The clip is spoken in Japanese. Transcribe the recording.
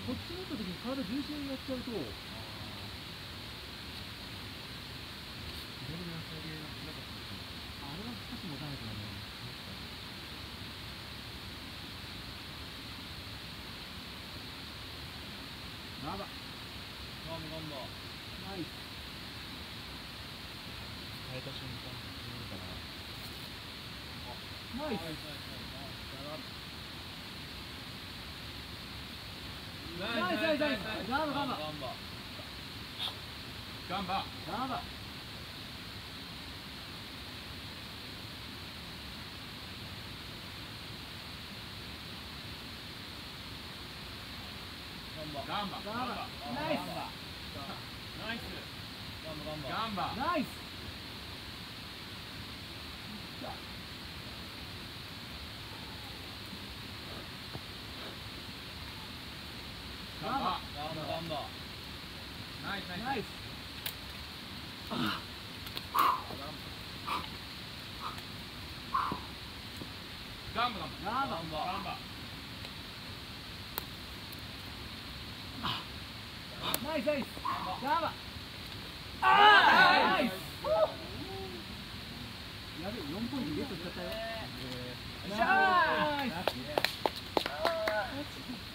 こっちに行った時に体重心やっちゃうと。左の足上げがつらかったですね。あれは少し持たないとダメ。ガンバ。ナイス。 変えた瞬間見えるかな。 ナイス。ナイスナイスナイス。ガンバガンバ。ガンバ。ガンバ。ガンバ。ガンバ。ナイス。ナイス。ガンバ。ナイス。ガンバ。ナイスナイス。ガンバガンバ。ガンバ。ガンバ。ナイスナイス。ガンバ。ああ。